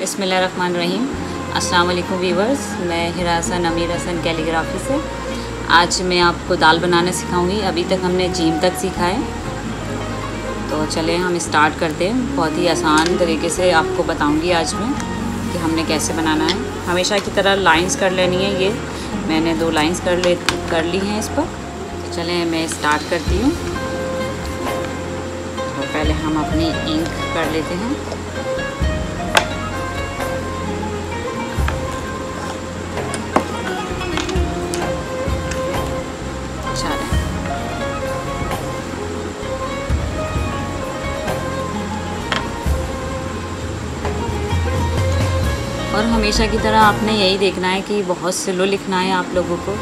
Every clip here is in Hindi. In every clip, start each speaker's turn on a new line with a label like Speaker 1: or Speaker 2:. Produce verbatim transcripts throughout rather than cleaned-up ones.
Speaker 1: बिस्मिल्लाहिर्रहमानिर्रहीम। अस्सलाम वालेकुम व्यूवर्स, मैं हिरा हसन अमीर हसन कैलीग्राफी से आज मैं आपको दाल बनाना सिखाऊंगी। अभी तक हमने जीम तक सीखा है, तो चलें हम स्टार्ट करते हैं। बहुत ही आसान तरीके से आपको बताऊंगी आज मैं कि हमने कैसे बनाना है। हमेशा की तरह लाइंस कर लेनी है। ये मैंने दो लाइंस कर ले कर ली हैं इस पर। तो चलें मैं स्टार्ट करती हूँ। तो पहले हम अपनी इंक कर लेते हैं। और हमेशा की तरह आपने यही देखना है कि बहुत स्लो लिखना है आप लोगों को।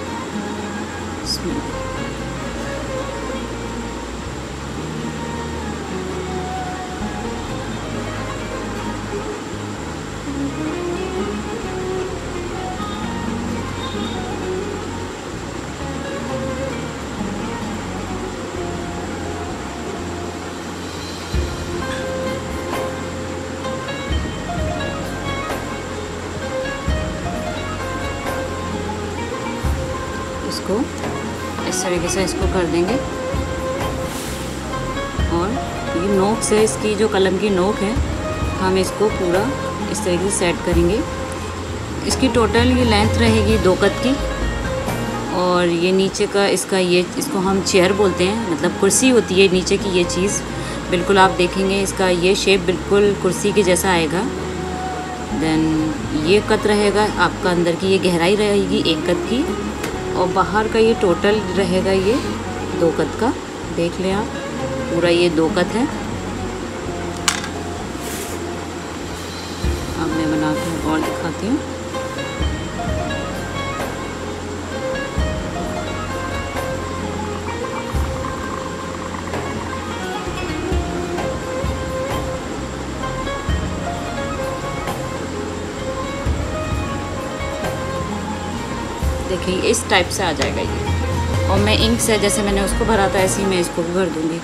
Speaker 1: इसको इस तरीके से इसको कर देंगे। और ये नोक से, इसकी जो कलम की नोक है, हम इसको पूरा इस तरीके से सेट करेंगे। इसकी टोटल ये लेंथ रहेगी दो कत की। और ये नीचे का इसका ये इसको हम चेयर बोलते हैं, मतलब कुर्सी होती है नीचे की ये चीज़। बिल्कुल आप देखेंगे इसका ये शेप बिल्कुल कुर्सी के जैसा आएगा। देन ये कत रहेगा आपका, अंदर की ये गहराई रहेगी एक कत की, और बाहर का ये टोटल रहेगा ये दो कत का। देख लें आप, पूरा ये दो कत है। अब मैं बना के और दिखाती हूँ। देखिए इस टाइप से आ जाएगा ये। और मैं इंक से जैसे मैंने उसको भरा था ऐसे ही मैं इसको भी भर दूंगी।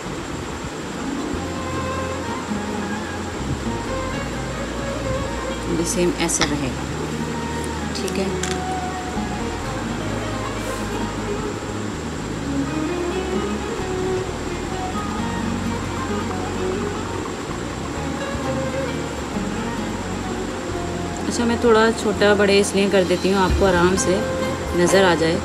Speaker 1: ये सेम ऐसे रहेगा, ठीक है। अच्छा, मैं थोड़ा छोटा बड़े इसलिए कर देती हूँ आपको आराम से नज़र आ जाए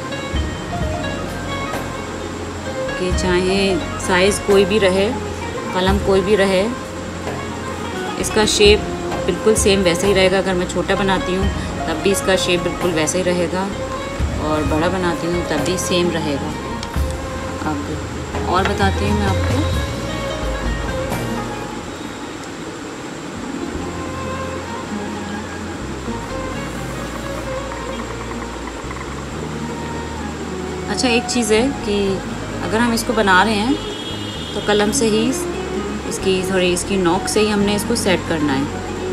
Speaker 1: कि चाहे साइज़ कोई भी रहे, कलम कोई भी रहे, इसका शेप बिल्कुल सेम वैसे ही रहेगा। अगर मैं छोटा बनाती हूँ तब भी इसका शेप बिल्कुल वैसे ही रहेगा, और बड़ा बनाती हूँ तब भी सेम रहेगा। अब और बताती हूँ मैं आपको। अच्छा, एक चीज़ है कि अगर हम इसको बना रहे हैं तो कलम से ही इसकी थोड़ी इसकी नोक से ही हमने इसको सेट करना है।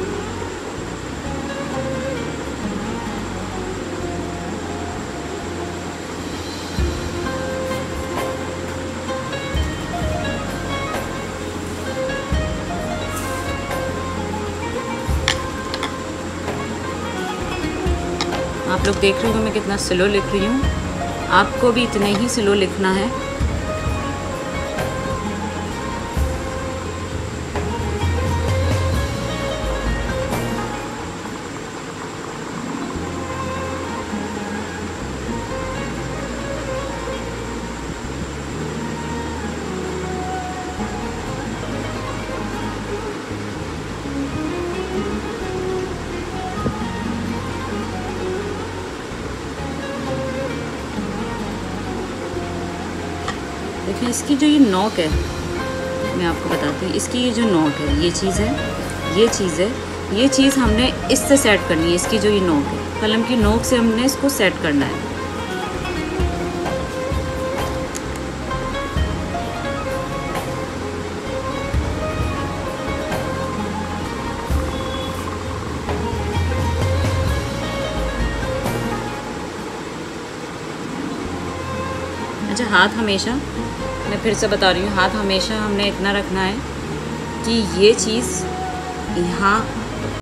Speaker 1: आप लोग देख रहे हो मैं कितना स्लो लिख रही हूँ। आपको भी इतना ही स्लो लिखना है। देखिए इसकी जो ये नोक है, मैं आपको बताती हूँ। इसकी ये जो नोक है, ये चीज़ है, ये चीज़ है, ये चीज़ हमने इससे सेट करनी है। इसकी जो ये नोक है, कलम की नोक से हमने इसको सेट करना है। अच्छा, हाथ हमेशा, मैं फिर से बता रही हूँ, हाथ हमेशा हमने इतना रखना है कि ये चीज़ यहाँ